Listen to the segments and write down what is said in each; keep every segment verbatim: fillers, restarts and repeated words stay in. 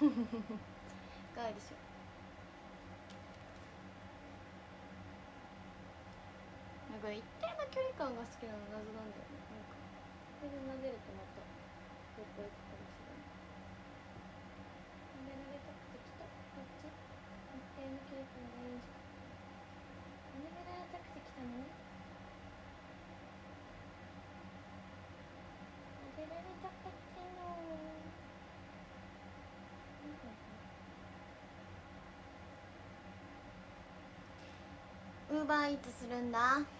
かわいいでしょ。なんか一定の距離感が好きなの謎なんだよね。なんかこれで撫でるとまたどこ行くかもしれない。撫でられたくてきた。こっち一定の距離感がいいじゃん。撫でられたくてきたのね。撫でられたくてのウーバーイーツするんだ。アサイ頼もう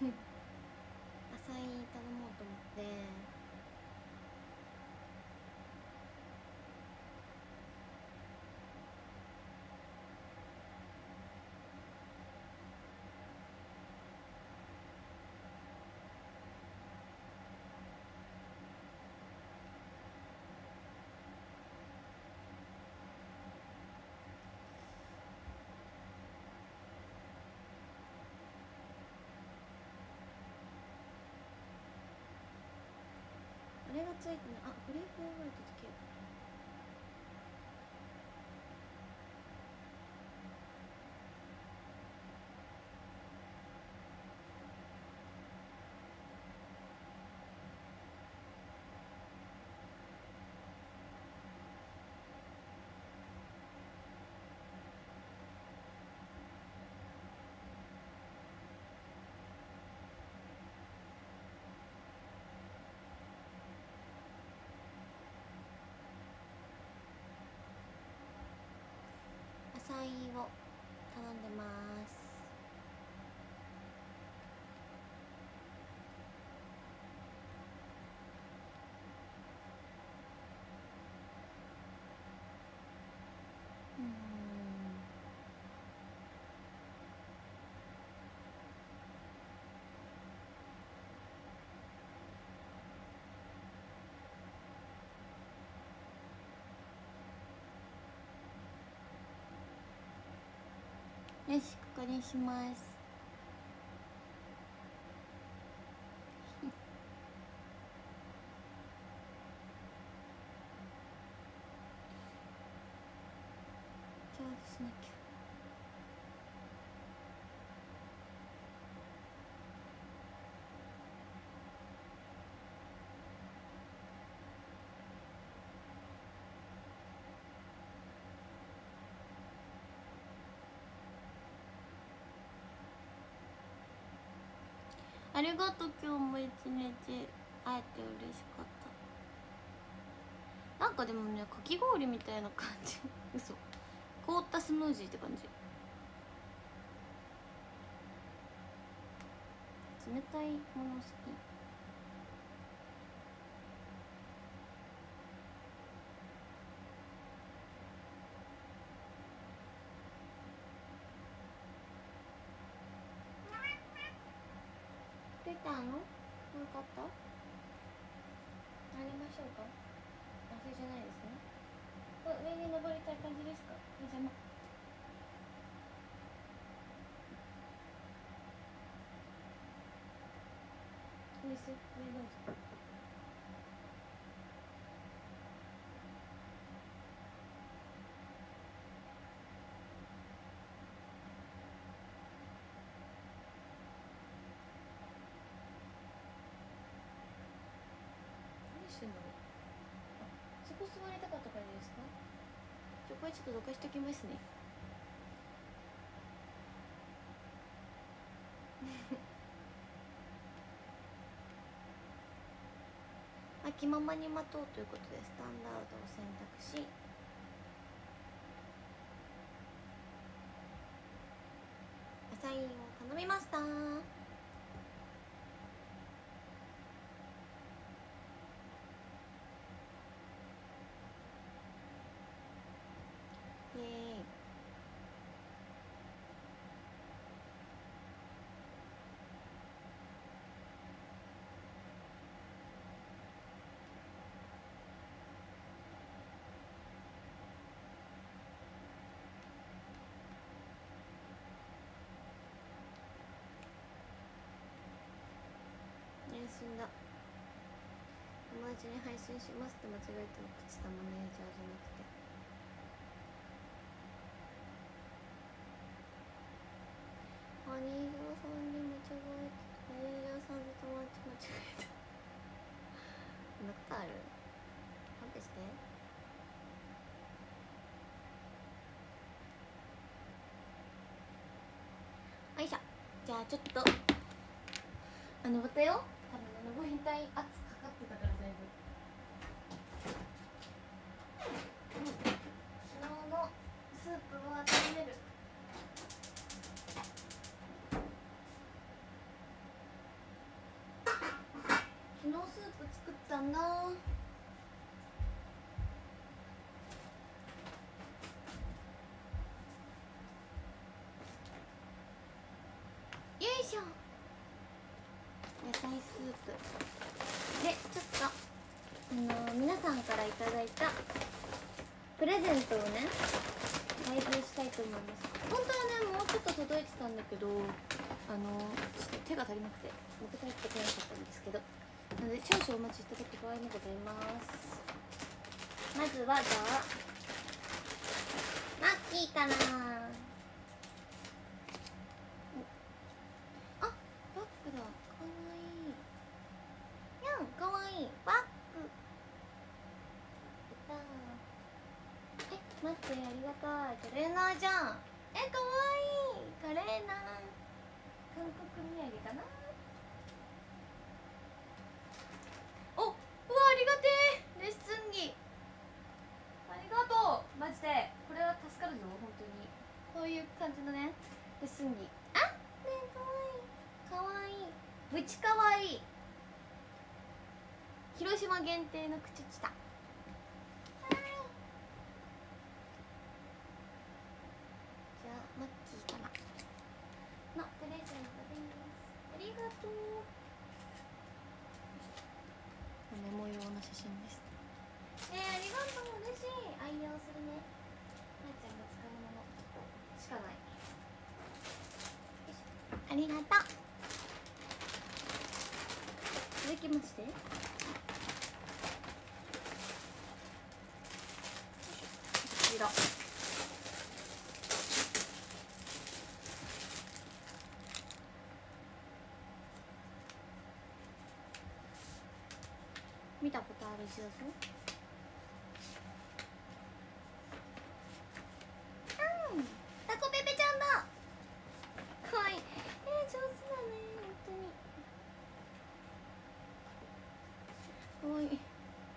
と思って。あれがついてない。あ、フレークヨーグルトつけよう。アサイーを頼んでます。うん。よし、ここにします。チャージしなきゃ。ありがとう。今日も一日会えて嬉しかった。なんかでもね、かき氷みたいな感じ。嘘、凍ったスムージーって感じ。冷たいもの好き。出たの？よかった。入りましょうか。あ、それじゃないですね。上に登りたい感じですか？邪魔。いいですよ、上どうぞ。何してんだろう。あ、そこ座りたかったからですか？じゃあこれちょっとどかしておきますね。あ、気ままに待とうということでスタンダードを選択し、アサインを頼みました。イエーイ。ね、死んだ。友達に配信しますって間違えたの。プチ玉のエイジャーじゃなくて。 じゃあちょっとあのまたよ、多分あのご変態圧かかってたからだいぶ、うん、昨日のスープを温める。昨日スープ作ったんだ。よいしょ。野菜スープでちょっとあのー、皆さんからいただいたプレゼントをね開封したいと思います。本当はねもうちょっと届いてたんだけど、あのー、ちょっと手が足りなくて持って帰ってこなかったんですけど、なので少々お待ちいただく場合もございます。まずはじゃあマッキーかな。あ、バッグだ。かわいい。やん、かわいいバッグ。え、待って、ありがたい。トレーナーじゃん。え、かわいいトレーナー。韓国土産かな。お、うわ、ありがてえ。レッスン着ありがとう。マジでこれは助かるぞ、本当に。こういう感じのねレッスン着。あ、ねえ、かわいいかわいい。ぶちかわいい。広島限定の口下。じゃあマッキーかなのプレゼントです。ありがとう。メモ用の写真です。えー、ありがとう。嬉しい。愛用するね。なーちゃんが使うものしかない。ありがとう。続きましてこちら。見たことある字だぞ。うん、タコペペちゃんだ。かわいい。えー、上手だね、本当に。かわいい。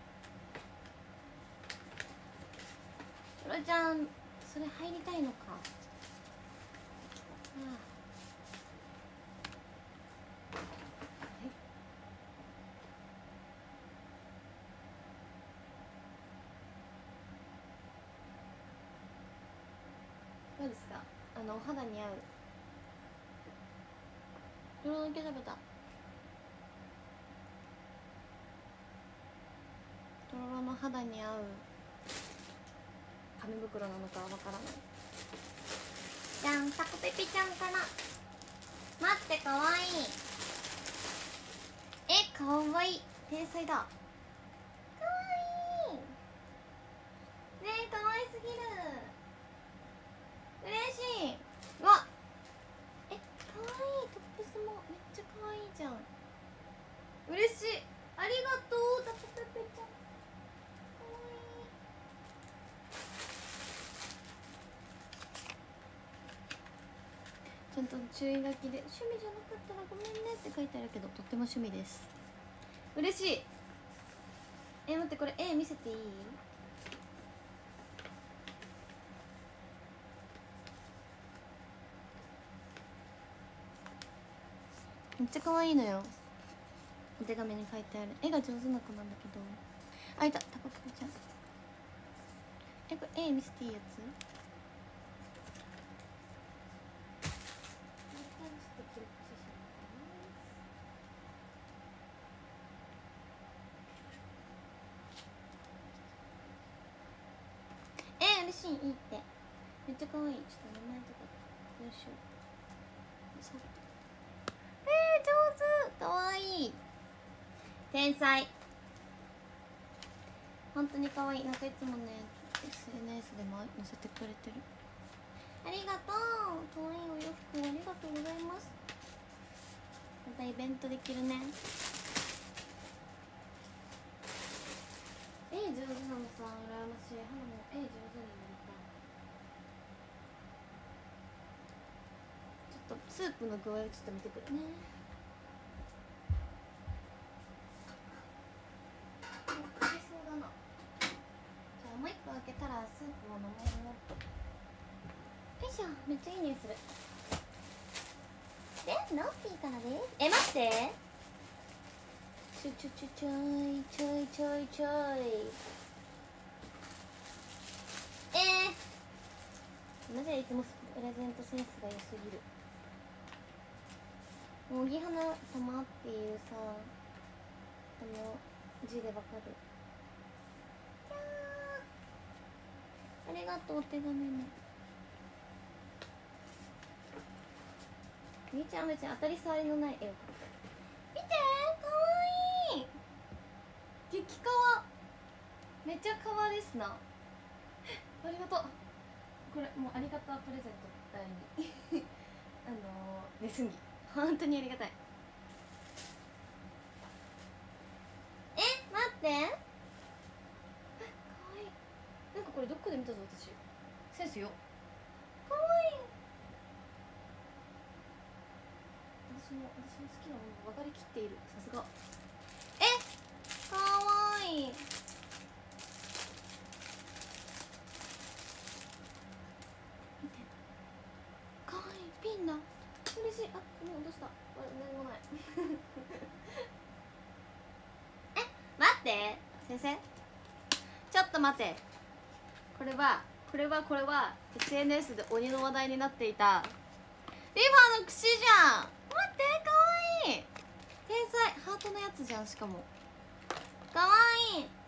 トラちゃん、それ入りたいのか。ああ、どうですか、あのお肌に合う。どれだけ食べた。とろろの肌に合う紙袋なのかはわからない。じゃん、タコペピちゃんかな。待って、かわいい。え、かわいい。天才だ。かわいいねえ、かわいすぎる。嬉しい。うわ、え、かわいい。トップスもめっちゃかわいいじゃん。嬉しい。ありがとう、タコペペちゃん。かわいい。ちゃんと注意書きで、趣味じゃなかったらごめんねって書いてあるけど、とっても趣味です。嬉しい。え、待って、これ絵見せていい？めっちゃ可愛いのよ。お手紙に書いてある。絵が上手な子なんだけど。あ、いた、タコペペちゃん。え、これ絵見せていいやつ？え、嬉しい、いいって。めっちゃ可愛い。ちょっと名前とかどうしよう。さっと。えー、上手。可愛い。天才。本当に可愛い。なんかいつもね エスエヌエス でも載せてくれてる。ありがとう。可愛いお洋服ありがとうございます。またイベントできるね。絵上手なのさ、羨ましい。花も絵上手になりたい。ちょっとスープの具合をちょっと見てくるね。おいしそうだな。じゃあもう一個開けたらスープを飲もう。よいしょ、めっちゃいい匂いする。でノッピーからです。え、待って、ちょちょちょちょいちょいちょいちょい。えー、なぜいつもプレゼントセンスが良すぎる。もう荻花様っていうさ、あの字でわかる。ありがとう。お手紙もみーちゃんは別に当たり障りのない絵を描く。見て、かわいい。激かわ。めっちゃかわですな。ありがとう。これもうありがたプレゼント第二あのー、ネスギ本当にありがたい。え、待って、え、かわいい。なんかこれどこで見たぞ私。センスよ。かわいい。私も私の好きなもの分かりきっている。さすが。え、かわいい。見て、かわいい。ピンだ。嬉しい。あ、もう落とした。これ何もないえ、待って、先生ちょっと待って。これはこれはこれは エスエヌエス で鬼の話題になっていたリファの櫛じゃん。待って、かわいい。天才ハートのやつじゃん。しかもかわいい。よ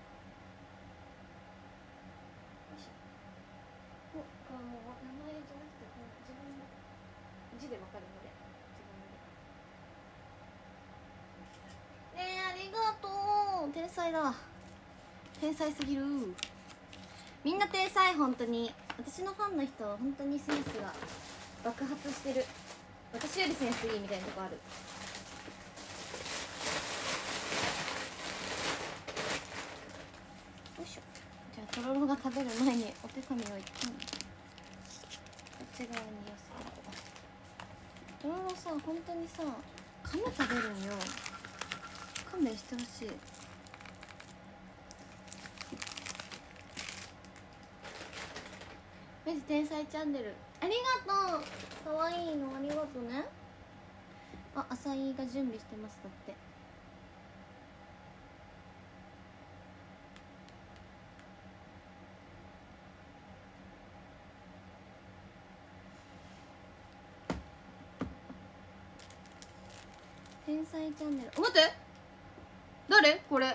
いしょ。もうこれもう名前じゃなくてもう自分の字でわかるので自分で。ねえ、ありがとう。天才だ。天才すぎる。みんな天才。本当に私のファンの人は本当にセンスが爆発してる。私よりセンスいいみたいなとこある。よいしょ。じゃあとろろが食べる前にお手紙を一気にこっち側に寄せる。とろろさ、本当にさ噛む食べるんよ。勘弁してほしい。メジ天才チャンネルありがとう。かわいいのありがとうね。あ、アサイが準備してます。だって天才チャンネル。待って、誰これ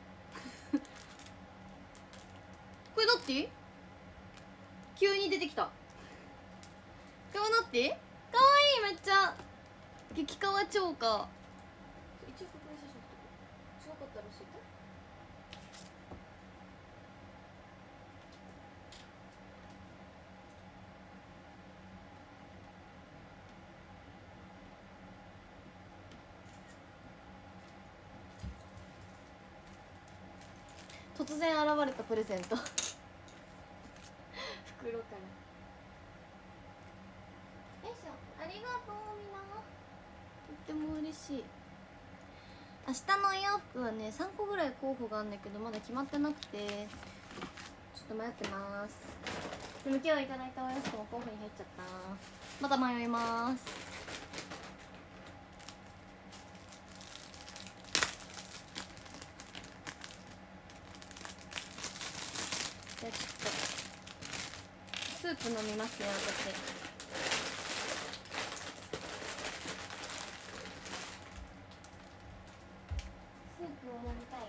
これナッティ急に出てきた。これはナッティかわいい。めっちゃ激かわ超か。一応ここに写真撮っとく。違かったら教えて。突然現れたプレゼント袋からよいしょ。ありがとうみんな。とっても嬉しい。明日のお洋服はねさんこぐらい候補があるんだけどまだ決まってなくてちょっと迷ってます。でも今日いただいたお洋服も候補に入っちゃった。また迷います。じゃあちょっとスープ飲みますよ私。スープを飲みたい。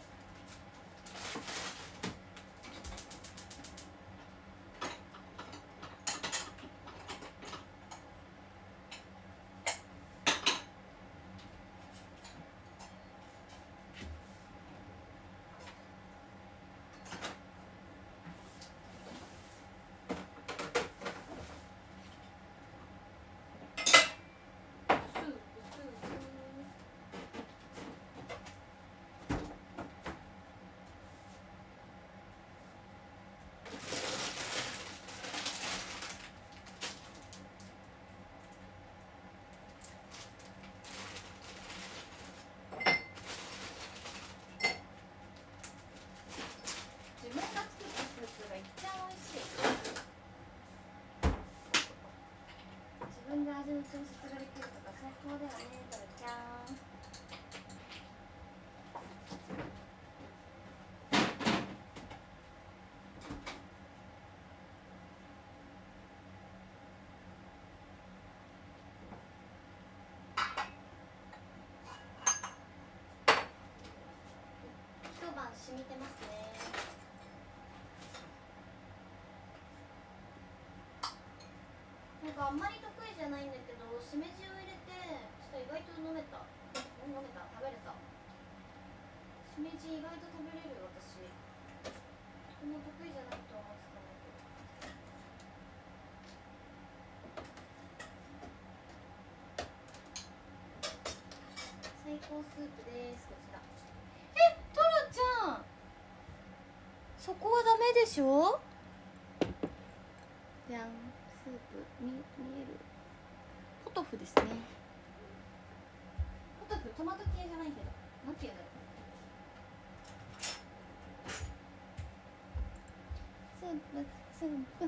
なんかあんまり得意じゃないんだけど、しめじを入れてちょっと意外と飲めた。飲めた、食べれた。しめじ意外と食べれるよ私。こんな得意じゃないと思ってたんだけど。最高スープです。こちら。え、トロちゃん、そこはダメでしょ。じゃん、スープ見見える。ポトフですね。ポトフ、トマト系じゃないけど、なんていうんだろう。スープスープ。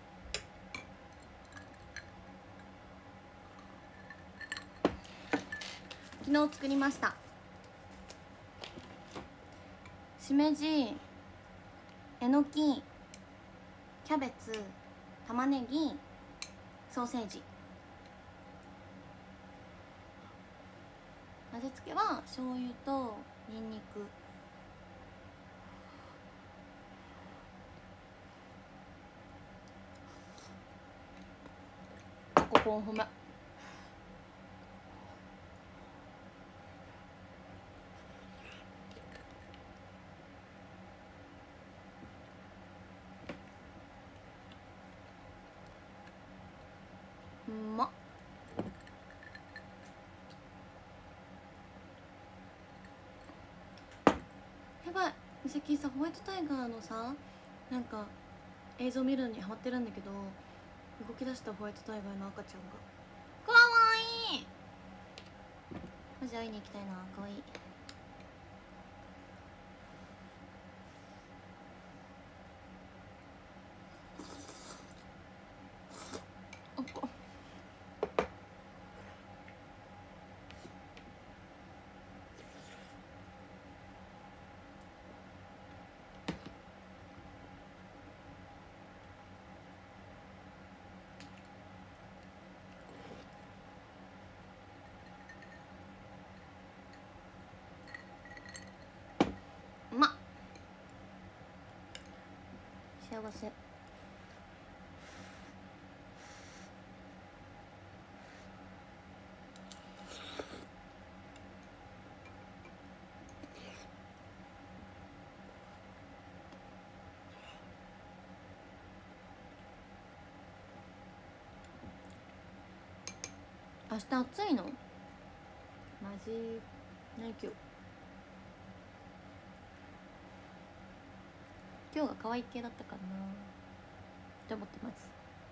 昨日作りました。しめじ、えのき、キャベツ、玉ねぎ、ソーセージ。味付けは醤油とニンニク、タココンフメ。うまっ。やばい、美咲さ、ホワイトタイガーのさ、なんか映像見るのにハマってるんだけど、動き出したホワイトタイガーの赤ちゃんがかわいい。マジ会いに行きたいな。かわいい。あっこうまっ。幸せ。明日暑いのマジない。今日今日が可愛い系だったかなって思ってます。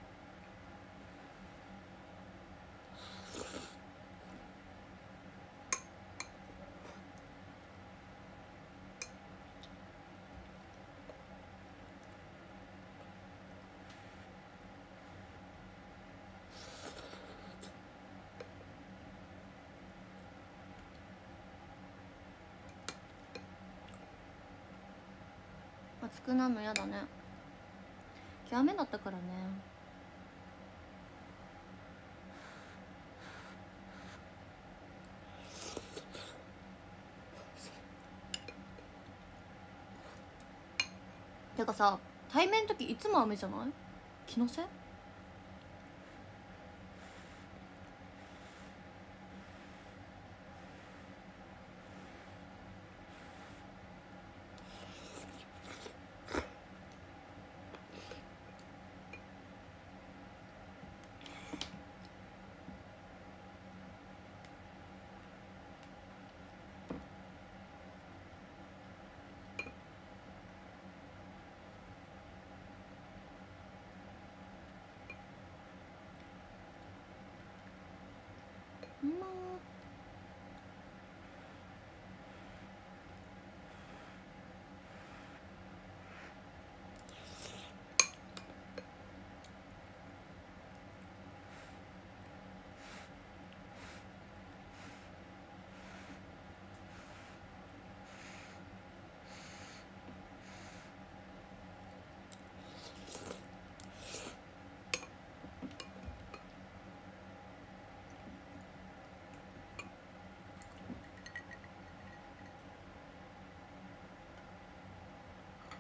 暑くなるのやだね。今日雨だったからね。てかさ、対面の時いつも雨じゃない？気のせい？うまー。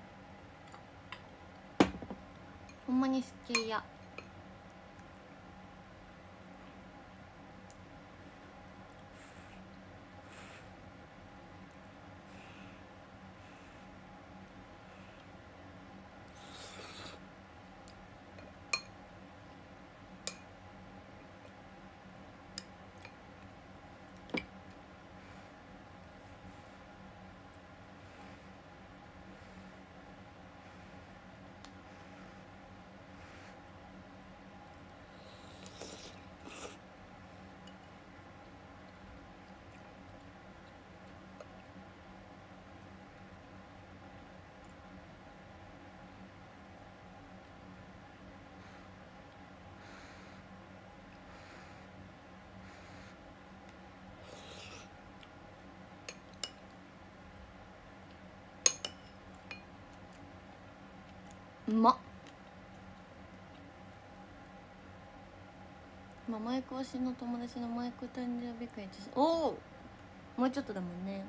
ほんまに好きや。 まっ。今マイク推しの友達のマイク誕生日会。おお、もうちょっとだもんね。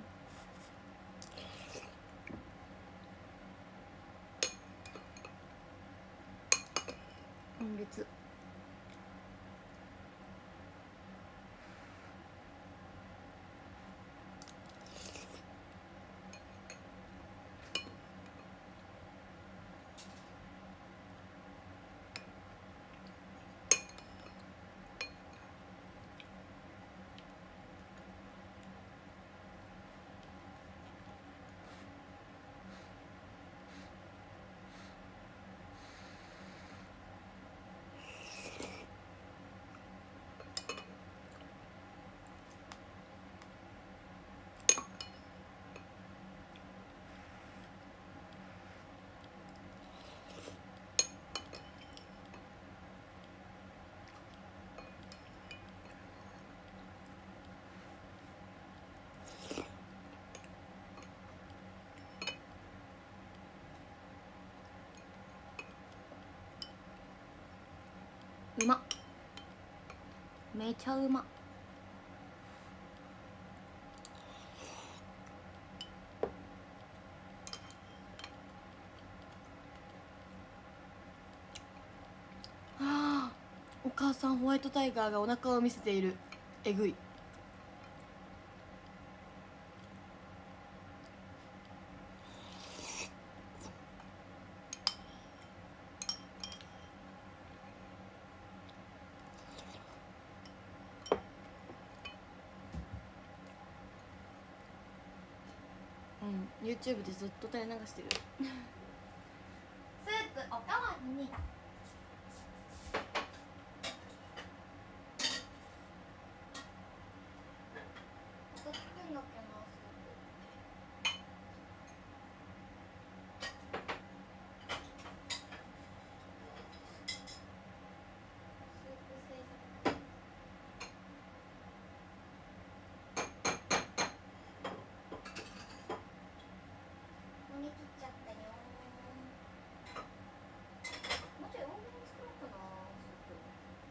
今月うまっ。めちゃうまっ。あー、お母さんホワイトタイガーがお腹を見せている。えぐい。うん、 YouTube でずっと垂れ流してる。スープおかわりだ。作んなきゃな、飲み切っちゃったよ。もうちょい多めに作ろうかな、スープ。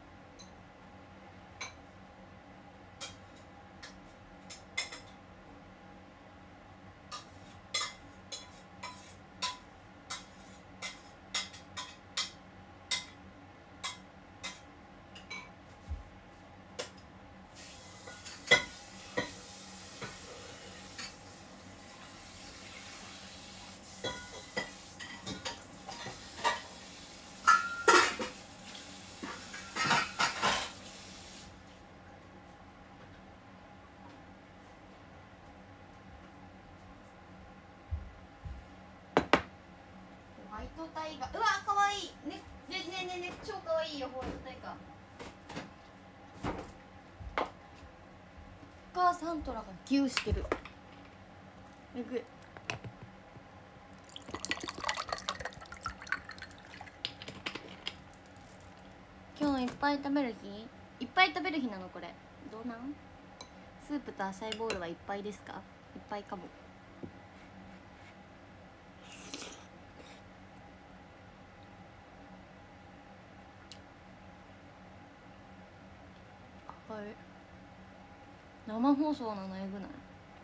ホワイトタイガー、うわ可愛いね。ねねねね、超可愛いよホワイトタイガー。お母さんトラがギューしてる。えぐい。今日いっぱい食べる日、いっぱい食べる日なのこれ。どうなん？スープとアサイボールはいっぱいですか？いっぱいかも。はい、生放送なのえぐない？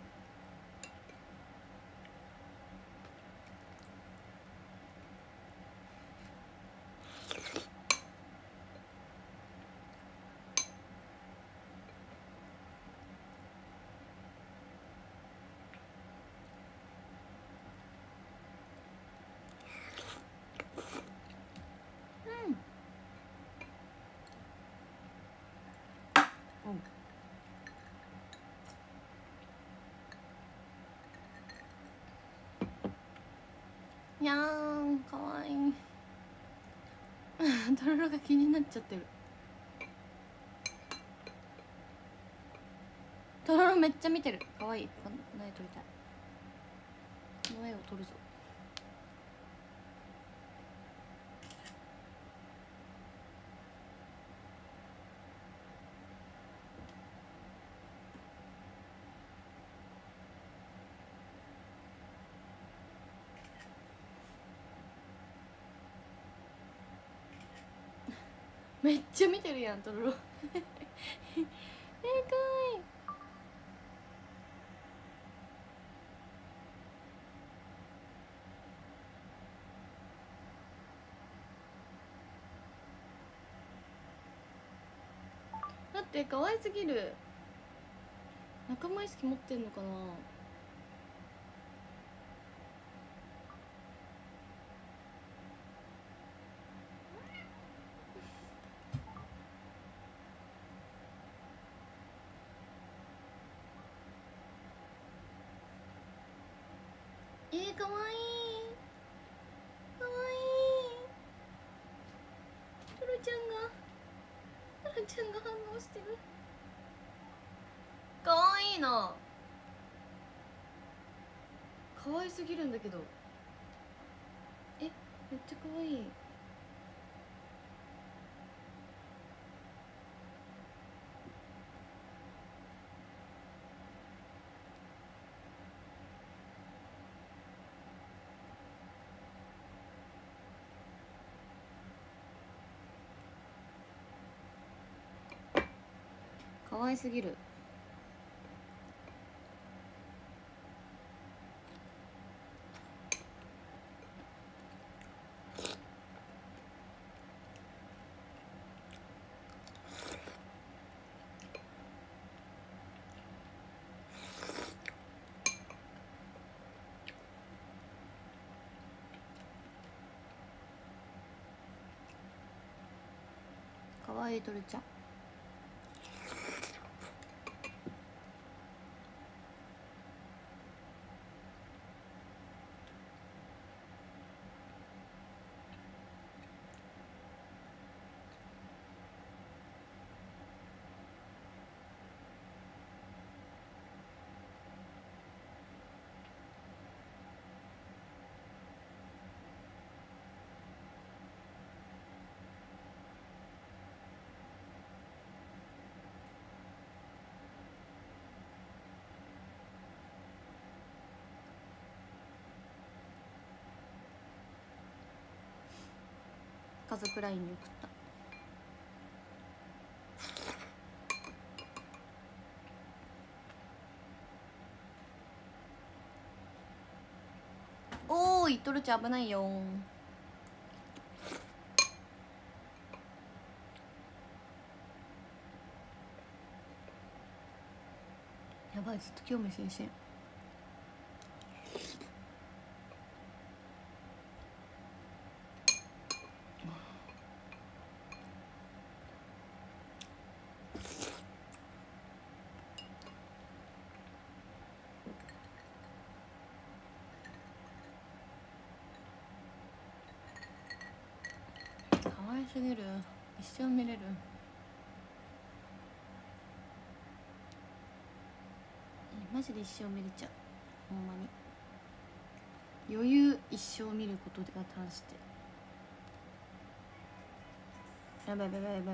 うん、うん、いやーん、かわいい。とろろが気になっちゃってる。とろろめっちゃ見てる。かわいい。この絵撮りたい。この絵を撮るぞ。 めっちゃ見てるやんトロロえー、かわいい。だって可愛すぎる。仲間意識持ってんのかな。えー、かわいいかわいい。トロちゃんがトロちゃんが反応してる。かわいいな。かわいすぎるんだけど。え、めっちゃかわいい。かわいすぎる。かわいいトルちゃん。家族ラインに送った。おーいトルちゃん危ないよ。やばい、ずっと興味津々。かわいすぎる。一生見れる。マジで一生見れちゃう。ほんまに余裕。一生見ることが単して。やばいやばいやばいやばい。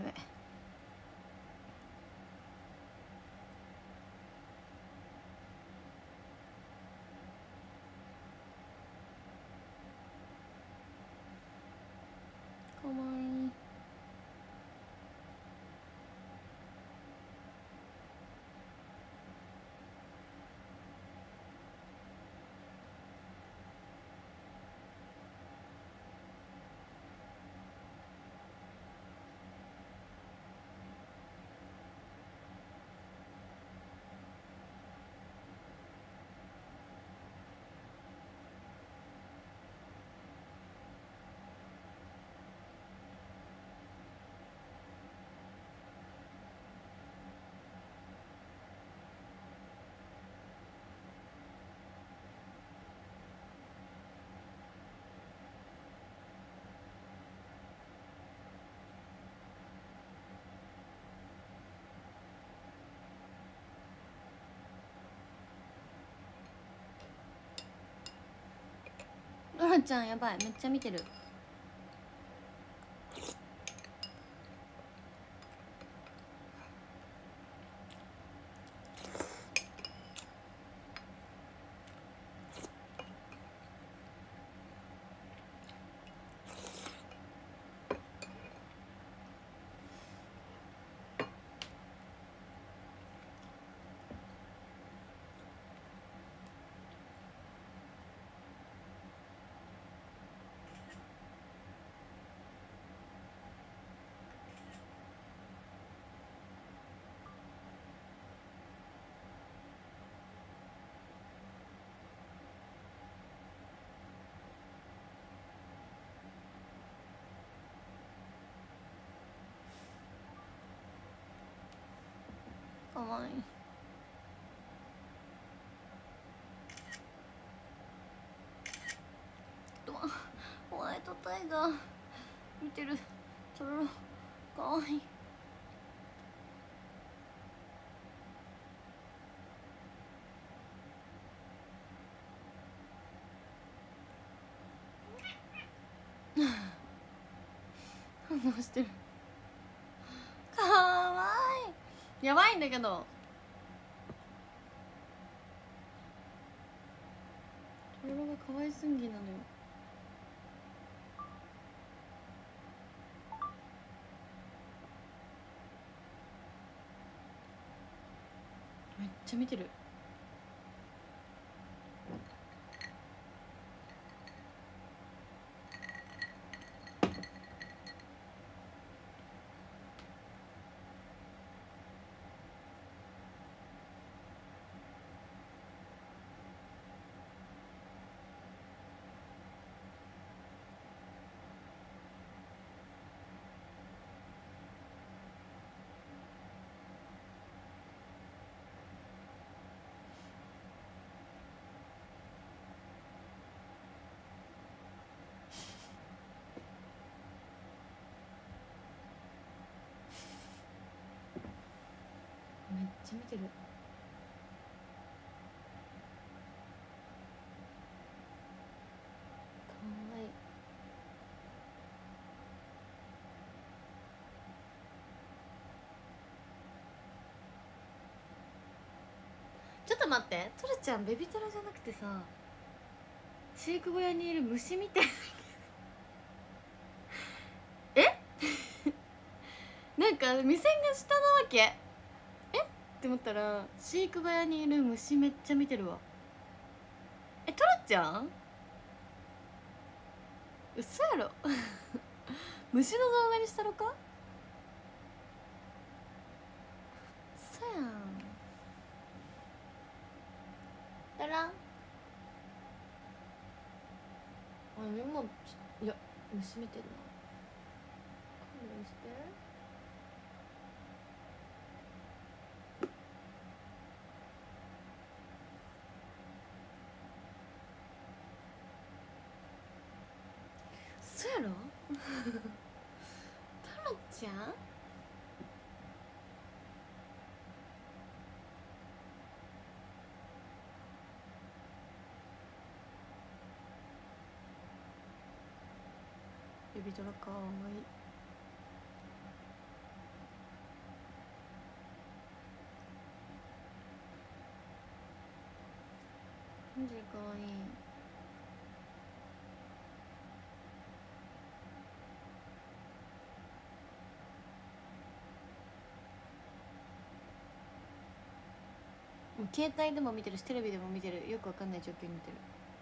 かわいい。ロラちゃんやばい、めっちゃ見てる。 わいい。ホワイトタイガー見てる。とろろかわいい。反応してる。かわいい。やばいんだけど。とろろがかわいすぎなのよ。めっちゃ見てる。めっちゃ見てる。かわいい。ちょっと待って、トラちゃんベビトラじゃなくてさ、飼育小屋にいる虫みたいえなんか目線が下なわけ。えって思ったら飼育小屋にいる虫めっちゃ見てるわ。え、トラちゃん嘘やろ虫の動画にしたろか。嘘やん。だらん。あ、今いや虫見てるな。勘弁して。そうやろタロちゃん。ベビドラかわいい。マジかわいい。携帯でも見てるしテレビでも見てる。よくわかんない状況に見てる。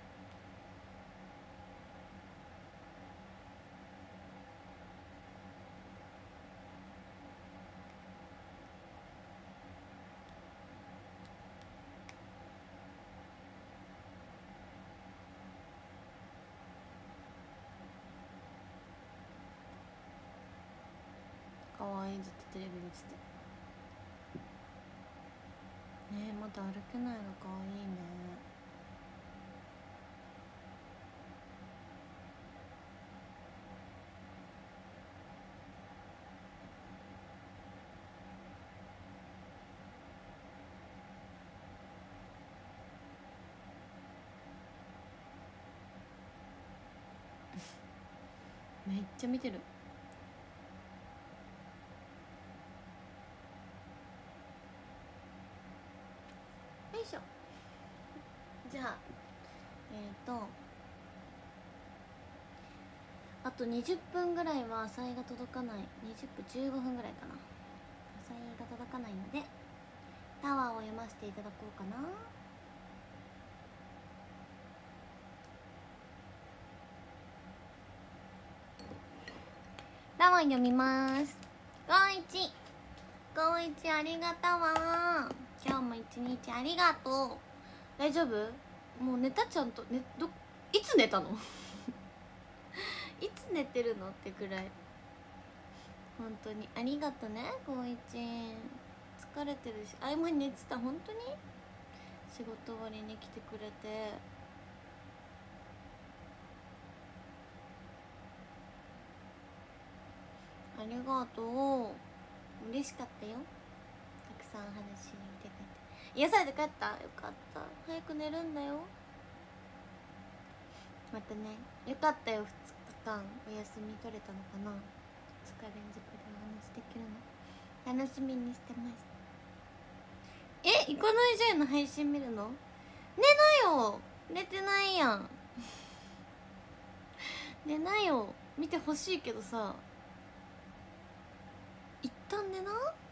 かわいい。ずっとテレビ見ててね。えまだ歩けないのかわいいね。めっちゃ見てる。よいしょ。じゃあえっ、ー、とあとにじゅっぷんぐらいは浅井が届かない。にじゅっぷんじゅうごふんぐらいかな。浅井が届かないのでタワーを読ませていただこうかな。タワー読みます。ゴーイチゴーイチありがとわ。今日も一日ありがとう。大丈夫？もう寝た？ちゃんとね、どいつ寝たのいつ寝てるのってくらい本当にありがとね。ゴーイチ疲疲れてるし、あ今寝てた。本当に仕事終わりに来てくれてありがとう。嬉しかったよ。たくさん話に来てくれて。癒されて帰った。よかった。早く寝るんだよ。またね。よかったよ。ふつかかんお休み取れたのかな。ふつか連続でお話できるの楽しみにしてます。え、イコノイジョイの配信見るの？寝なよ。寝てないやん。寝なよ。見てほしいけどさ、一旦寝な。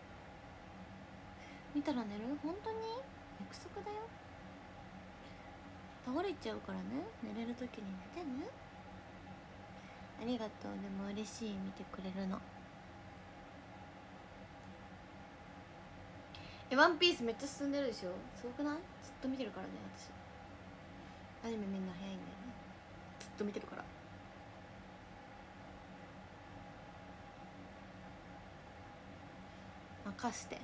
見たら寝る？本当に約束だよ。倒れちゃうからね。寝れる時に寝てね。ありがとう。でも嬉しい。見てくれるの。え、ワンピースめっちゃ進んでるでしょ。すごくない？ずっと見てるからね。私アニメみんな早いんだよね。ずっと見てるから。任して。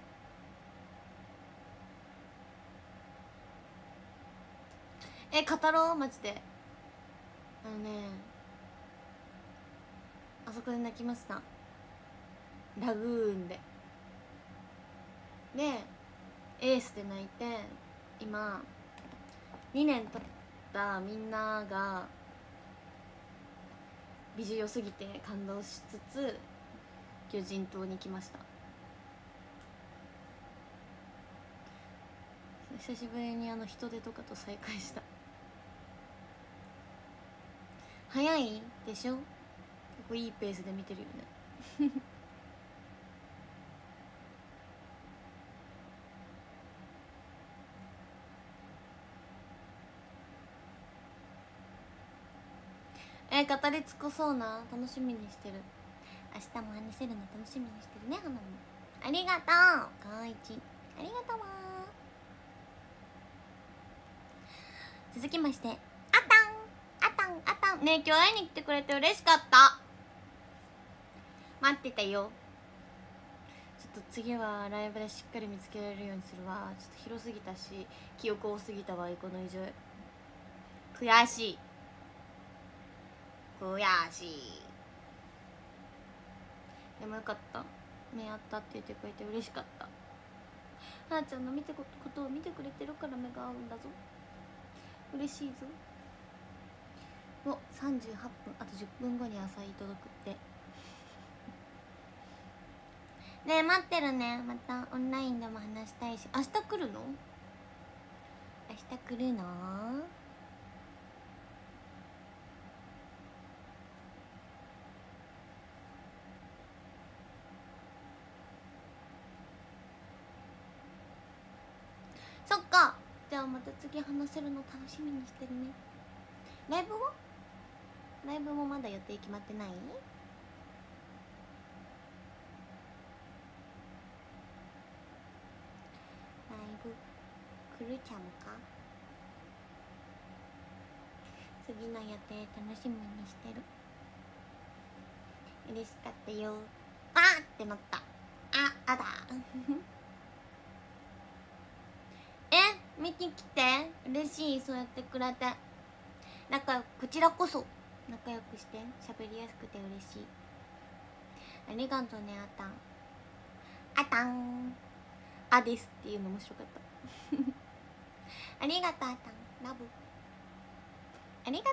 え、語ろうマジで。あのね、あそこで泣きました。ラグーンで。でエースで泣いて、今にねん経ったみんなが美女良すぎて感動しつつ魚人島に来ました。久しぶりにあの人手とかと再会した。早いでしょ。結構いいペースで見てるよね。えー、語り尽くそうな。楽しみにしてる。明日も話せるの楽しみにしてるね。花もありがとう。かわいちありがとうわ。続きまして、あたんあたんあたんねえ、今日会いに来てくれて嬉しかった。待ってたよ。ちょっと次はライブでしっかり見つけられるようにするわ。ちょっと広すぎたし記憶多すぎたわ。この以上悔しい悔しい。でもよかった。目あったって言ってくれて嬉しかった。はなちゃんの見てことを見てくれてるから目が合うんだぞ。嬉しいぞ。お、さんじゅうはっぷん。あとじゅっぷんごに朝い届くって。ねえ待ってるね。またオンラインでも話したいし。明日来るの？明日来るの？そっか。じゃあまた次話せるの楽しみにしてるね。ライブは？ライブもまだ予定決まってない？ライブ来るちゃんか。次の予定楽しみにしてる。嬉しかったよ。あーってなった。あ、あだえ、見てきて。嬉しい。そうやってくれて。仲良く、こちらこそ仲良くして喋りやすくて嬉しい。ありがとうね。あたんあたんあですっていうの面白かったありがとう。あたんラブありがとうわ。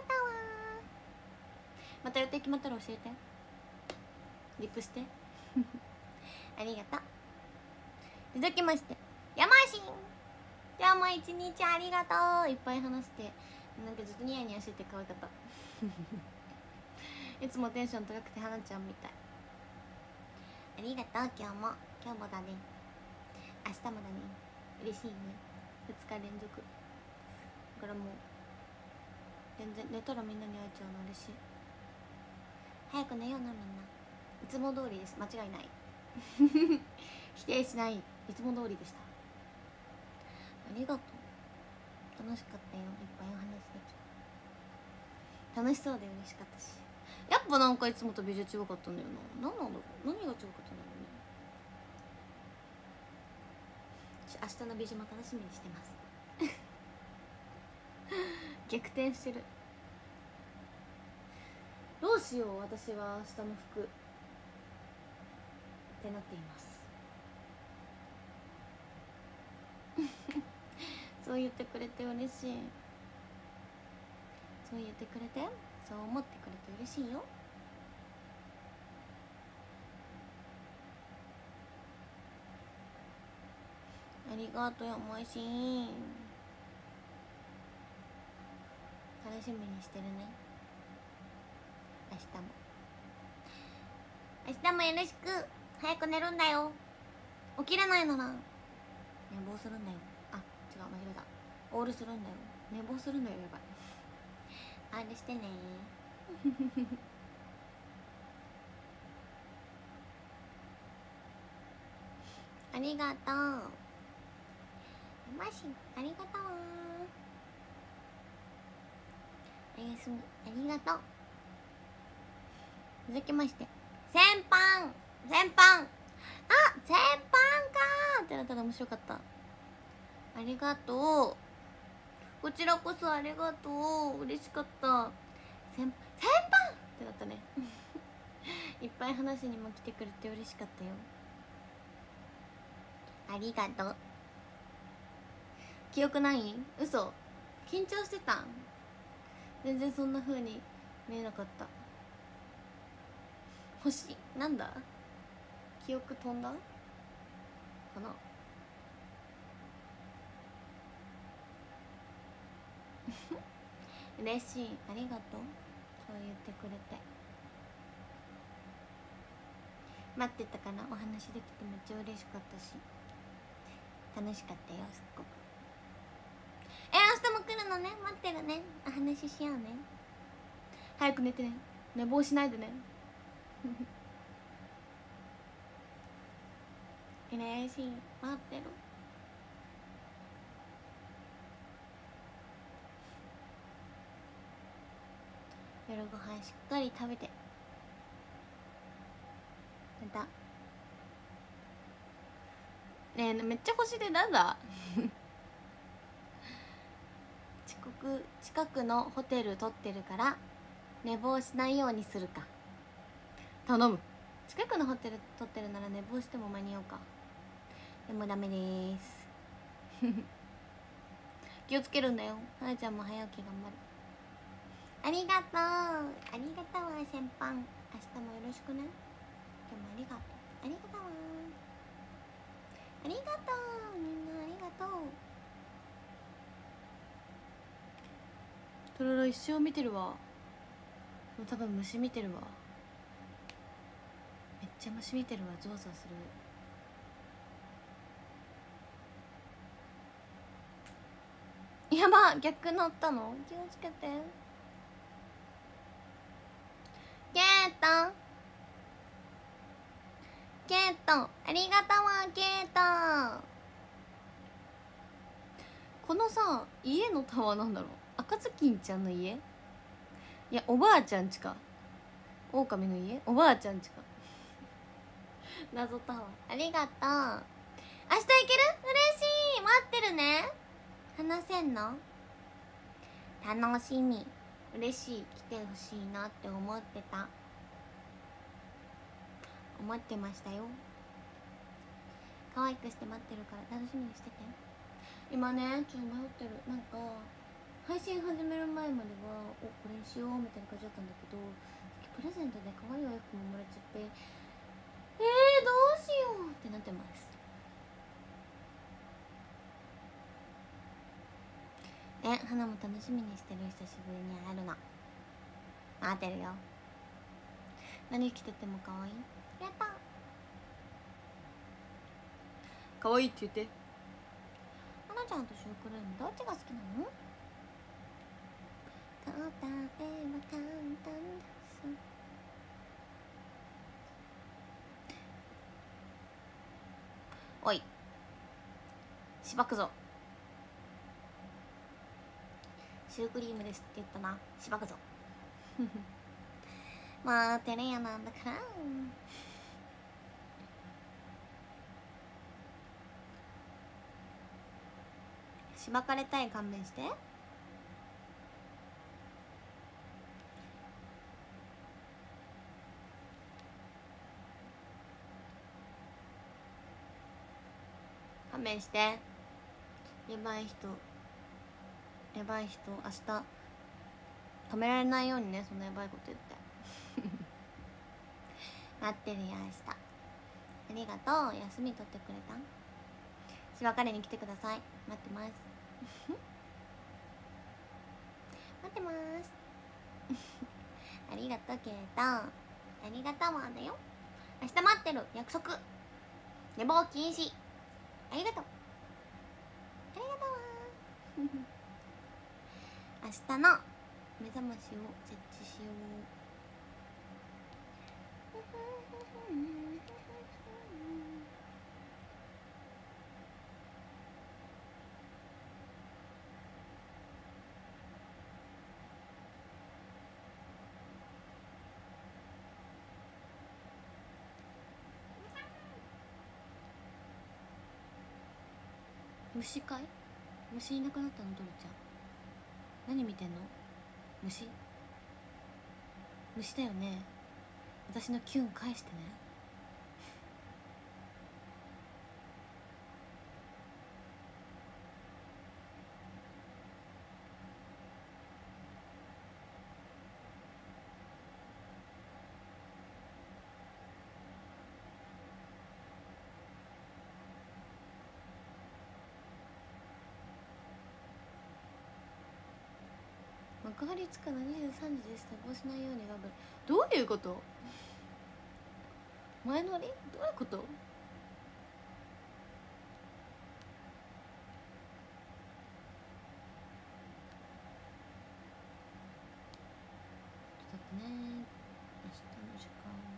また予定決まったら教えて。リップしてありがとう。続きましてヤマシン。今日も一日ありがとう。いっぱい話してなんかずっとニヤニヤしてて可愛かったいつもテンション高くて花ちゃんみたい。ありがとう。今日も今日もだね。明日もだね。嬉しいね。ふつか連続だからもう全然寝たらみんなに会えちゃうの嬉しい。早く寝ようなみんな。いつも通りです。間違いない否定しない。いつも通りでした。ありがとう。楽しかったよ。いっぱいお話できた。楽しそうで嬉しかったし、やっぱなんかいつもと美女違かったんだよな。何なんだろう。何が違かったんだろうね。 明日のビジュも楽しみにしてます逆転してる。どうしよう、私は明日の服ってなっていますそう言ってくれて嬉しい。そう言ってくれて、そう思ってくれて嬉しいよ。ありがとうよ、もいしん。楽しみにしてるね。明日も明日もよろしく。早く寝るんだよ。起きれないなら寝坊するんだよ。あ、違う、間違えた。オールするんだよ。寝坊するんだよ、やばい。あれしてねありがとう。マシありがとう。おやすみ、ありがとう。続きまして、先般先般あ、先般かーってなったら面白かった。ありがとう。こちらこそありがとう。嬉しかった。先先般ってなったねいっぱい話にも来てくれて嬉しかったよ。ありがとう。記憶ない？嘘。緊張してたん？全然そんな風に見えなかった。星なんだ？記憶飛んだかな嬉しい、ありがとう。そう言ってくれて。待ってたからお話できてめっちゃ嬉しかったし楽しかったよ、すっごく。え、明日も来るのね。待ってるね。お話ししようね。早く寝てね。寝坊しないでね嬉しい、待ってる。夜ご飯しっかり食べてまたねえ、めっちゃ星でなんだ遅刻、近くのホテル取ってるから寝坊しないようにするか。頼む。近くのホテル取ってるなら寝坊しても間に合うか。でもダメでーす気をつけるんだよ。はなちゃんも早起き頑張る。ありがとう、ありがとうわ先輩。明日もよろしくね。今日もありがとう、ありがとうわ。ありがとう、みんなありがとう。とろろ一生見てるわ。多分虫見てるわ。めっちゃ虫見てるわ。ゾワゾワする。やば、逆乗ったの？気をつけて。ゲートゲートありがとうわ。ゲートこのさ、家のタワーなんだろう。赤ずきんちゃんの家？いや、おばあちゃんちか。狼の家？おばあちゃんちか謎タワー。ありがとう。明日行ける？嬉しい。待ってるね。話せんの？楽しみ。嬉しい。来てほしいなって思ってた。思ってましたよ。可愛くして待ってるから楽しみにしてて。今ね、ちょっと迷ってる。なんか配信始める前まではおこれにしようみたいな感じだったんだけど、プレゼントで可愛いお洋服ももらっちゃって、えー、どうしようってなってます。え、花も楽しみにしてる。久しぶりに会えるの待ってるよ。何着てても可愛い。やった可愛いって言って。花ちゃんとシュークリームどっちが好きなの？答えは簡単です。おい、しばくぞ。シュークリームですって言ったな。しばくぞまあテレヤなんだからしばかれたい、勘弁して。勘弁して。やばい人やばい人明日止められないようにね、そんなやばいこと言って待ってるよ明日。ありがとう。休み取ってくれた。しばかれに来てください。待ってます待ってますありがとうケイト、ありがとうわだよ。明日待ってる、約束。寝坊禁止。ありがとうありがとうわ明日の目覚ましを設置しよう虫かい？虫いなくなったの？ドルちゃん何見てんの？虫？虫だよね。私のキュン返してね。幕張つかのにじゅうさんじです。寝坊しないように頑張る。どういうこと？前乗り？どういうこと？ちょっと待ってね。明日の時間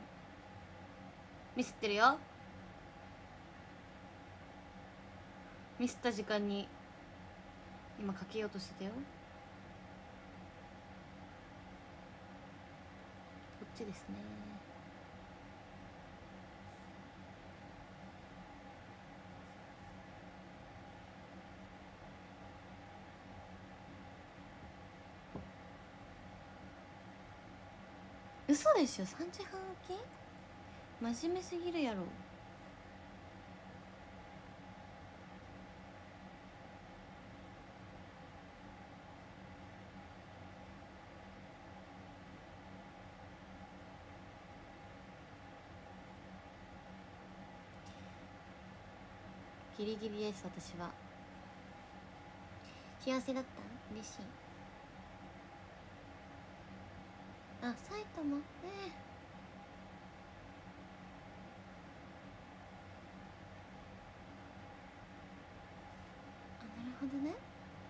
ミスってるよ。ミスった時間に今かけようとしてたよ。こっちですね。嘘でしょ、さんじはん起き？真面目すぎるやろ。ギリギリです。私は幸せだった？嬉しい。あ、埼玉。ええー、あ、なるほどね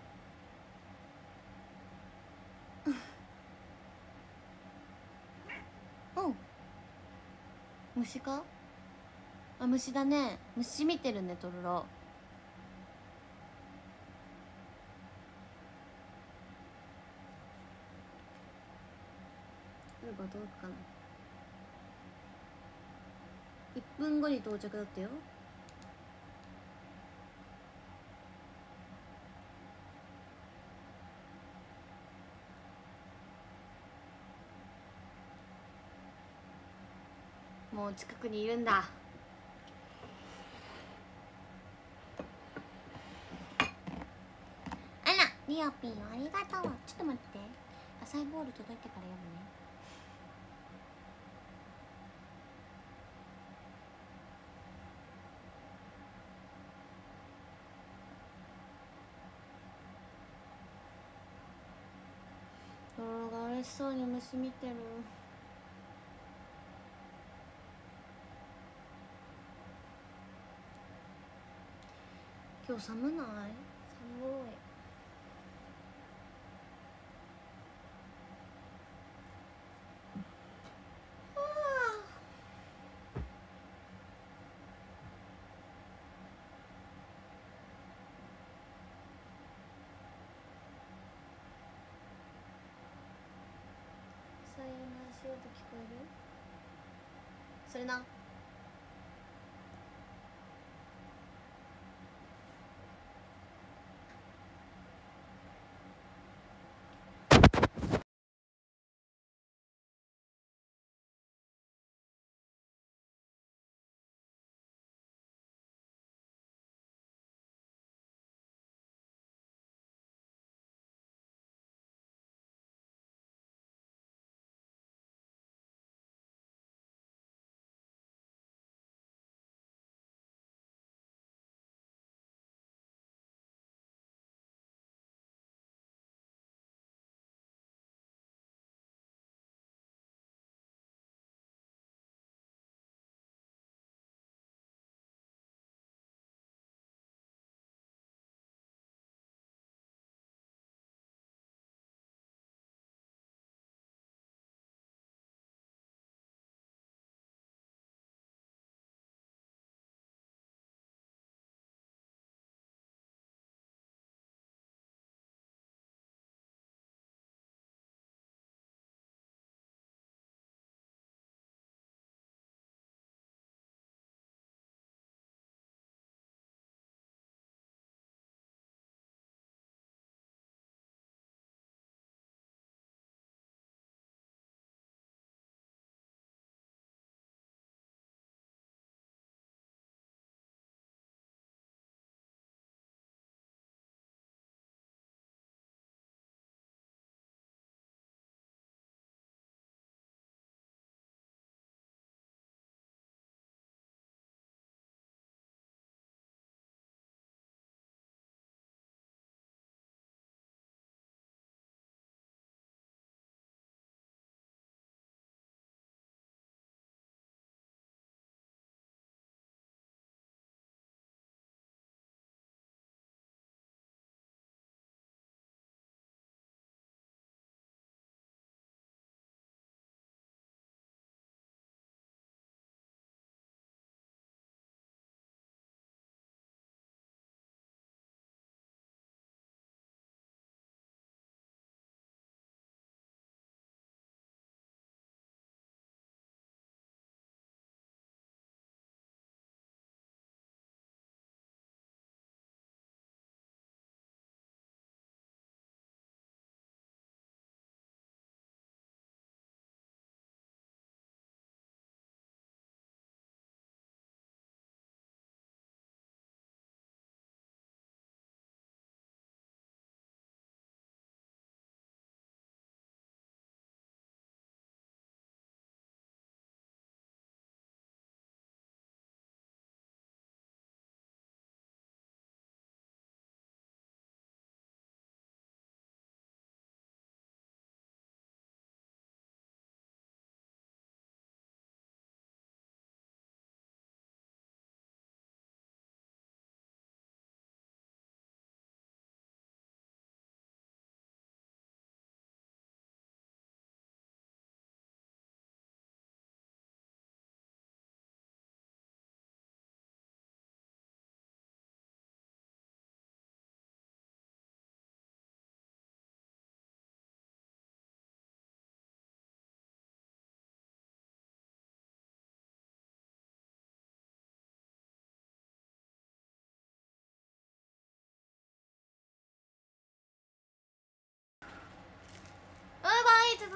うん、虫か？あ、虫だね。虫見てるね、トロロ。ウーバー届くかな。いっぷんごに到着だったよ。もう近くにいるんだ。あら、リオピーありがとう。ちょっと待って、アサイボール届いてから読むね。トロロが嬉しそうに虫見てる。今日寒ない？寒い。野菜の足音聞こえる？それな。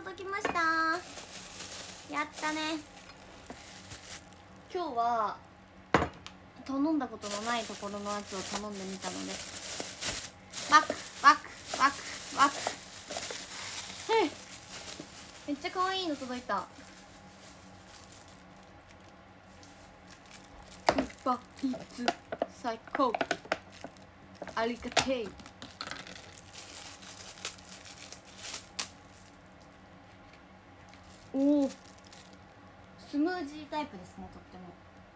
届きました。やったね。今日は頼んだことのないところのやつを頼んでみたので、バックバックバックバック、へい、めっちゃ可愛いの届いた。ウーバーイーツ最高、ありがてい。おお、スムージータイプですね、とっても。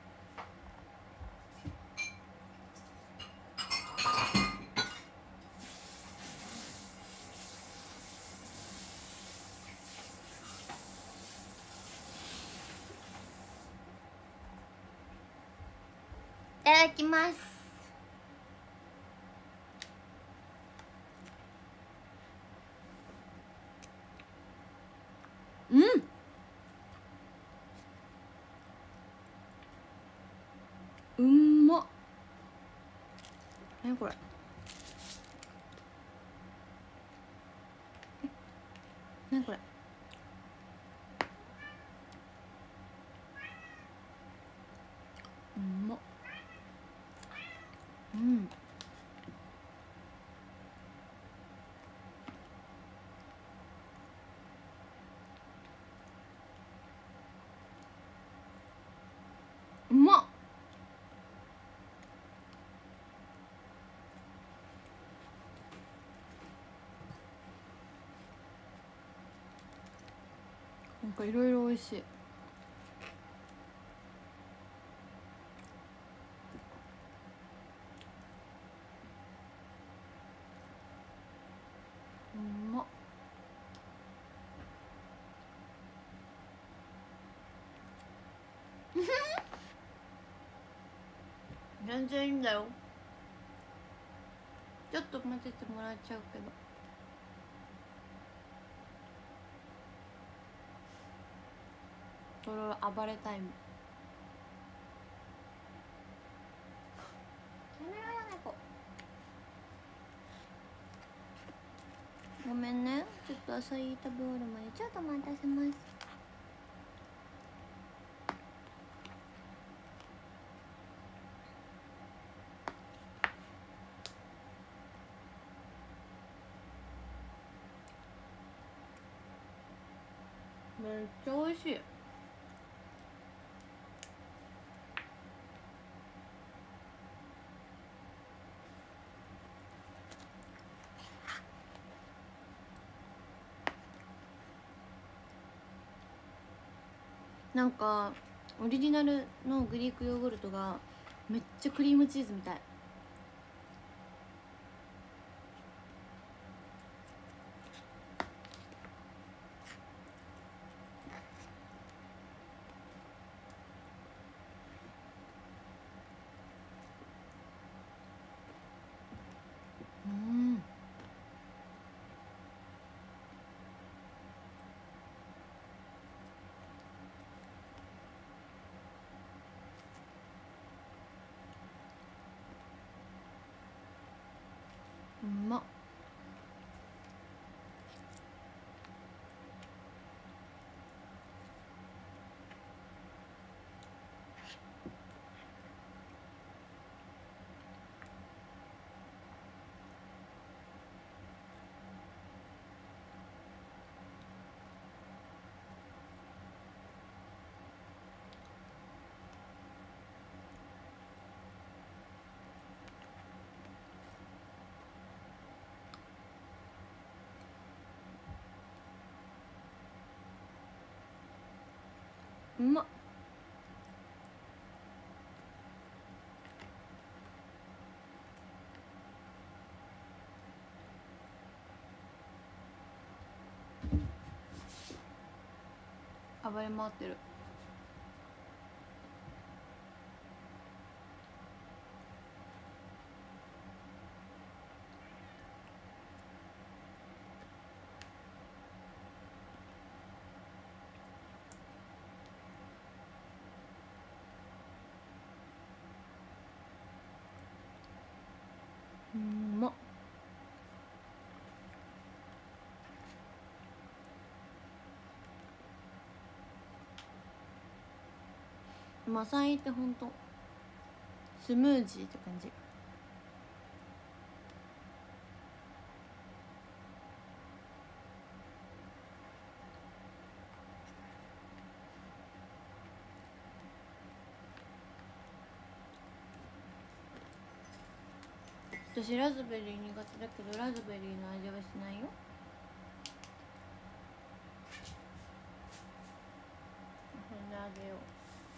いただきます。うん、うんまっ。何これ、何これ、うんまっ。うん、うまっ。なんかいろいろ美味しい。うまっ。全然いいんだよ。ちょっと混ぜてもらっちゃうけど。それは暴れタイム。やめろよ猫。ごめんね、ちょっと浅い食べ終わるまでちょっと待たせます。めっちゃ美味しい。なんかオリジナルのグリークヨーグルトがめっちゃクリームチーズみたい。うん、うまっ。うまっ。暴れ回ってる。うんまっ。 マサイってほんとスムージーって感じ。私ラズベリー苦手だけどラズベリーの味はしないよ。そんであげよう。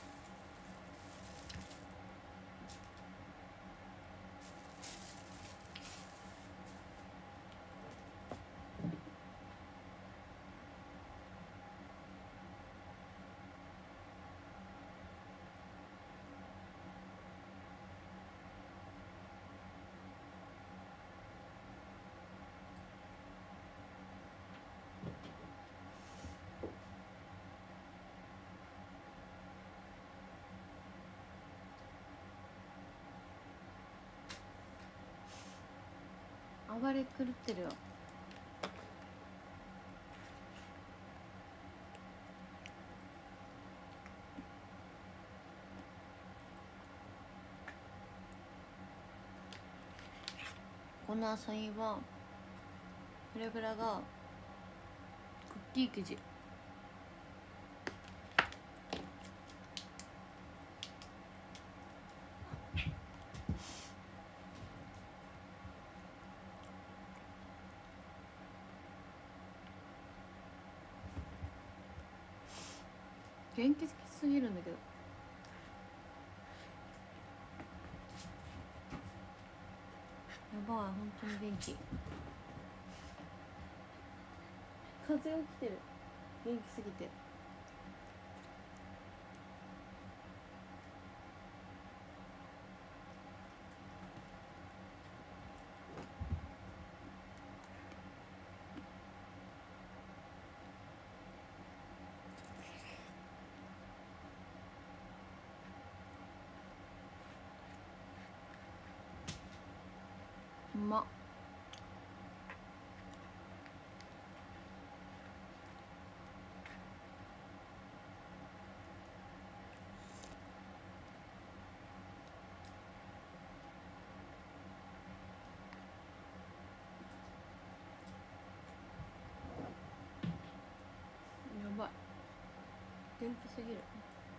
暴れ狂ってるよ。このアサイはフレグラがクッキー生地。元気すぎるんだけど。やばい、本当に元気。風邪起きてる。元気すぎて。うまっ。やばい、元気すぎる。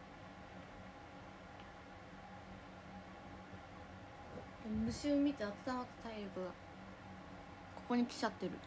虫を見て温まった体力がここに来ちゃってる。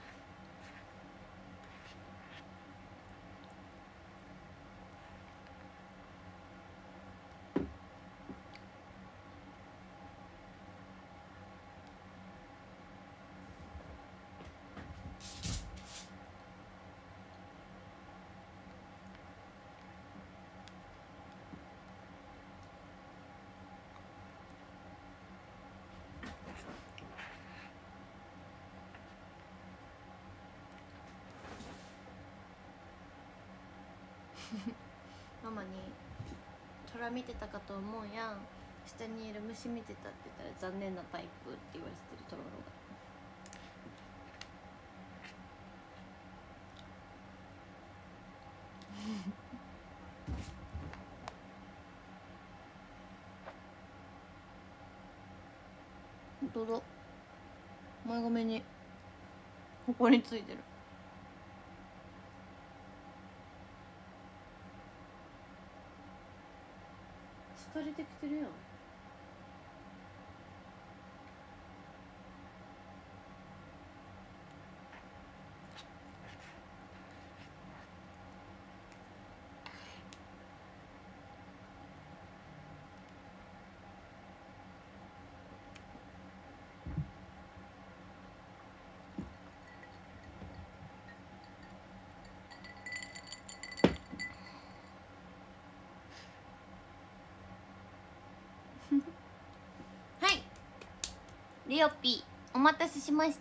ママに「虎見てたかと思うやん、下にいる虫見てた」って言ったら「残念なタイプ」って言われてるトロロが。ほんとだ、前髪にほこりついてる。疲れてきてるやん。はい、リオピーお待たせしました。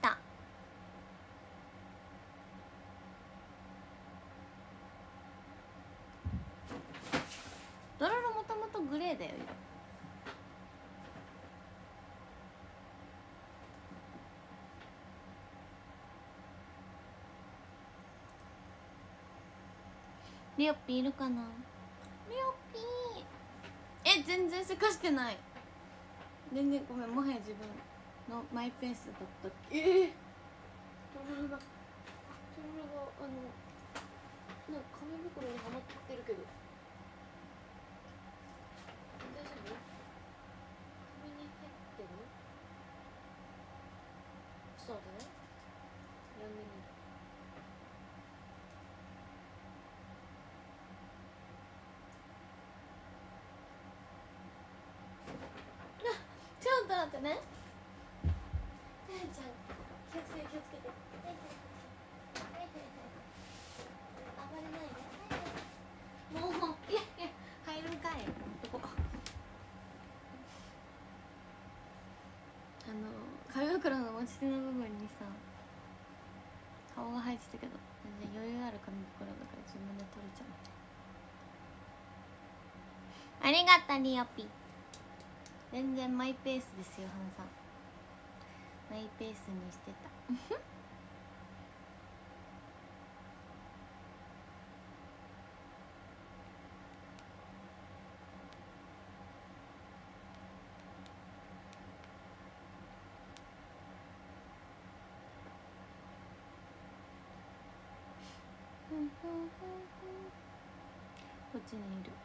ドロロもともとグレーだよ、色。リオピーいるかな。リオピーえ全然せかしてない。全然ごめん、もはや自分のマイペースだったっけ。ええー、トロロがトロロがあのなんか紙袋にはまってるけど大丈夫？首に入ってる？ちょっと待ってね、呼んでみる。ちょっと待ってね。てんちゃん気をつけて気をつけて。はいはいはいはいはい。暴れないで。もういやいや入るんかい。ここあの紙袋の持ち手の部分にさ顔が入ってたけど、全然余裕ある紙袋だから自分で取れちゃう。ありがとうリオピ。全然マイペースですよ、花さん。マイペースにしてた。こっちにいる。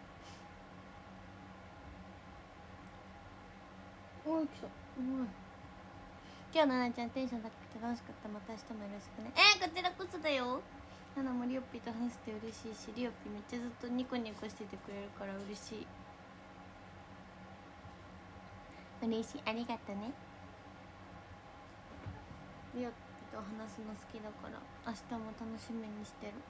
おい来た。おい今日のななちゃんテンション高くて楽しかった。また明日もよろしくね。えー、こちらこそだよ。ナナもリオピと話して嬉しいし、リオピめっちゃずっとニコニコしててくれるから嬉しい。嬉しい、ありがとね。リオピと話すの好きだから明日も楽しみにしてる。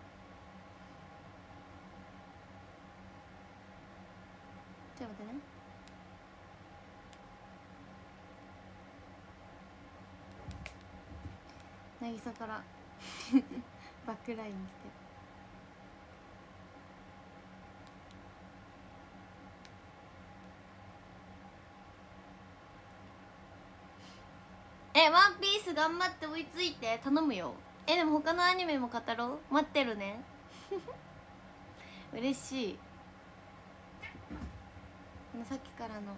ちょっと待ってね。渚からバックライン来てる。え、ワンピース頑張って追いついて頼むよ。え、でも他のアニメも語ろう。待ってるね嬉しい。さっきからの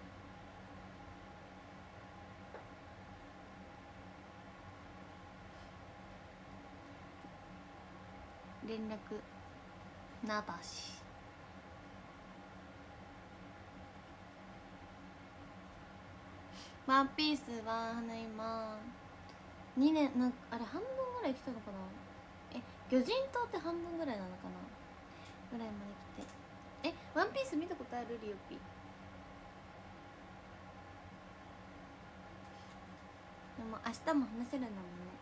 連絡なだし。ワンピースは今にねんな、あれ半分ぐらい来たのかな。え、魚人島って半分ぐらいなのかなぐらいまで来て。え、ワンピース見たことあるリオピ。でも明日も話せるんだもんね。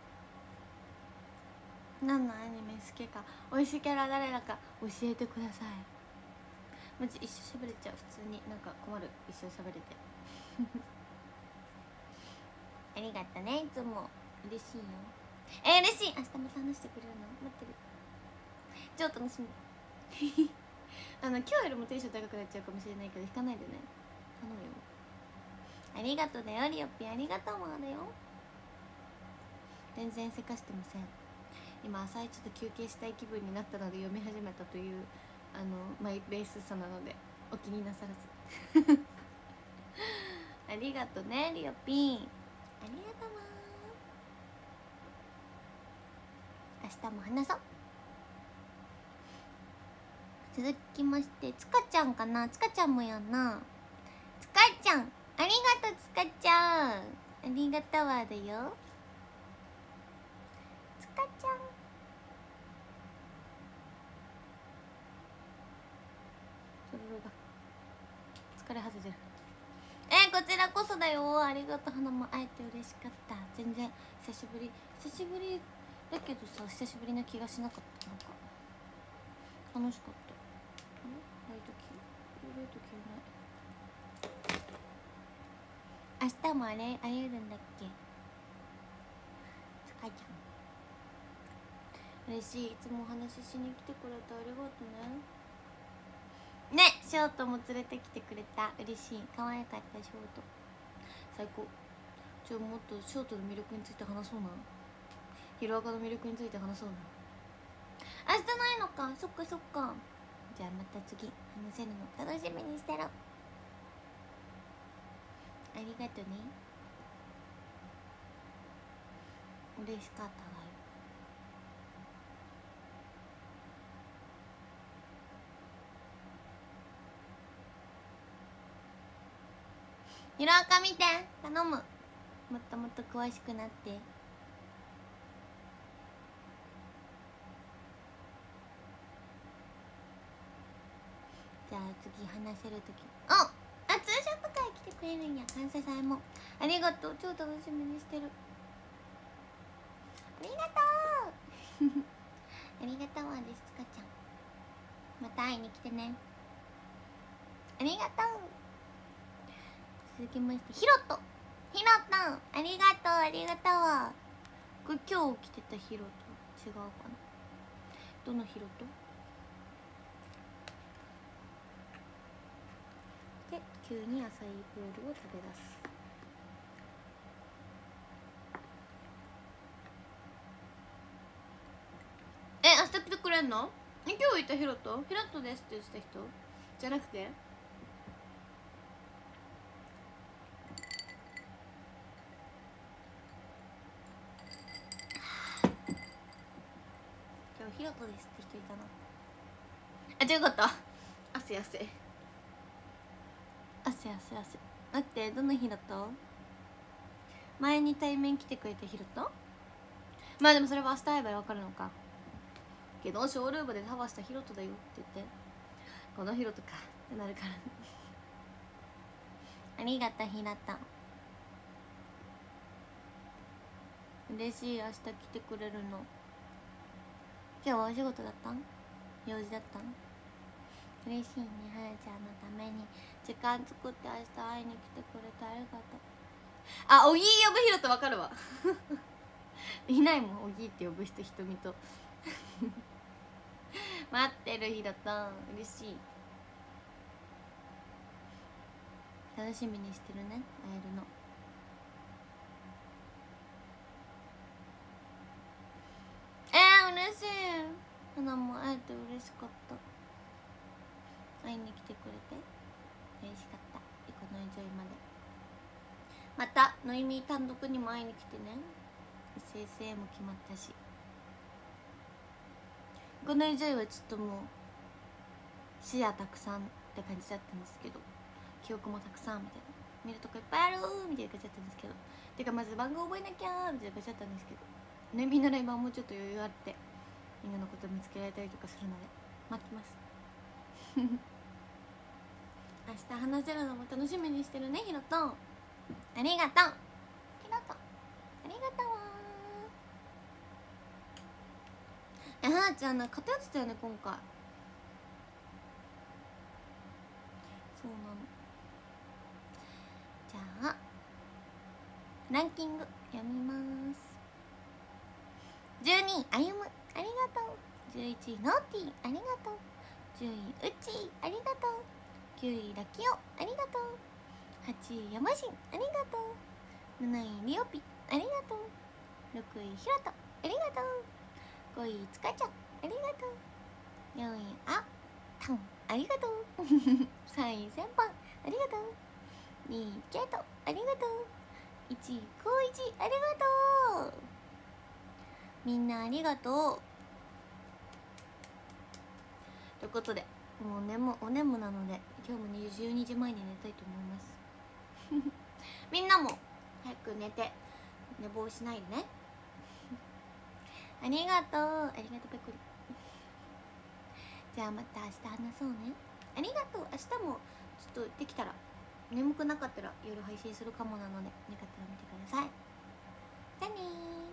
何のアニメ好きか、推しキャラ誰だか教えてください。マジ一生喋れちゃう。普通になんか困る、一生喋れてありがとね、いつも嬉しいよ。えー、嬉しい。明日また話してくれるの待ってる。超楽しみあの今日よりもテンション高くなっちゃうかもしれないけど引かないでね、頼むよ。ありがとうだよリオピ。ありがとうもだよ。全然せかしてません。今朝一ちょっと休憩したい気分になったので読み始めたというあのマイペースさなのでお気になさらずありがとうねリオピン。ありがとうな。明日も話そう。続きましてつかちゃんかな。つかちゃんもやんな。つかちゃんありがとう。つかちゃんありがとうわだよ。つかちゃんそれが疲れ果ててる。えー、こちらこそだよ。ありがとう。花も会えて嬉しかった。全然久しぶり久しぶりだけどさ、久しぶりな気がしなかった。なんか楽しかった。あれライト消えライト消えない。明日もあれ会えるんだっけ。つかちゃん嬉しい。いつもお話ししに来てくれてありがとうね。ね、ショートも連れてきてくれた。嬉しい。可愛かったショート最高。ちょもっとショートの魅力について話そうな。ヒロアカの魅力について話そうな。明日ないのか。そっかそっか。 じゃあまた次話せるの楽しみにしてろ。ありがとね。嬉しかったわよ。ひろあか見て、頼む。もっともっと詳しくなって。じゃあ次話せるとき、ああ、ツーショット会来てくれるんや。感謝祭もありがとう。超楽しみにしてる。ありがとうありがとうわです、つかちゃん。また会いに来てね。ありがとう。続きまして、ひろとひろとありがとう。ありがとう。これ今日着てたひろと違うかな。どのひろとで、急にアサイーボールを食べ出す。え、明日来てくれんの？え、今日いたヒロト？ヒロトですって言ってた人じゃなくて？今日ヒロトですって人いたな。あ、じゃあよかった。汗汗汗汗汗。待って、どのヒロト？前に対面来てくれたヒロト？まあでもそれは明日会えば分かるのか。けどショールームでタワーしたヒロトだよって言って、このヒロトかってなるからありがとうひなた。嬉しい。明日来てくれるの。今日はお仕事だったん？用事だったん？嬉しいね。はやちゃんのために時間作って明日会いに来てくれてありがとう。あ、おぎー呼ぶヒロト分かるわいないもん、おぎーって呼ぶ人。ひとみと待ってるヒロト、嬉しい。楽しみにしてるね、会えるの。えー、嬉しい。花も会えて嬉しかった。会いに来てくれて嬉しかった。このジョイまでまたノイミー単独にも会いに来てね。 エスエスエー も決まったし、このジョイはちょっともう視野たくさんって感じだったんですけど、記憶もたくさんみたいな、見るとこいっぱいあるみたいな感じだったんですけど、てかまず番号覚えなきゃみたいな感じだったんですけど、ノイミーのライブはもうちょっと余裕あってみんなのこと見つけられたりとかするので待ってます明日話せるのも楽しみにしてるね、ひろと。ありがとうひろと、ありがとうわ。え、はなちゃんなんか偏ってたよね今回。そうなの。じゃあランキング読みます。じゅうにいあゆむ、ありがとう。じゅういちいノーティー、ありがとう。じゅういいうち、ありがとう。きゅういラキオ、ありがとう。はちいヤマシン、ありがとう。なないリオピ、ありがとう。ろくいヒロト、ありがとう。ごいつかちゃん、ありがとう。よんいあタン、ありがとうさんいセンパン、ありがとう。にいケイト、ありがとう。いちいコウイチ、ありがとう。みんなありがとう。ということでもう眠お眠なので今日もじゅうにじまえに寝たいと思いますみんなも早く寝て寝坊しないでねありがとう。ありがとうペコリじゃあまた明日話そうね。ありがとう。明日もちょっとできたら、眠くなかったら夜配信するかもなので、よかったら見てください。じゃあねー。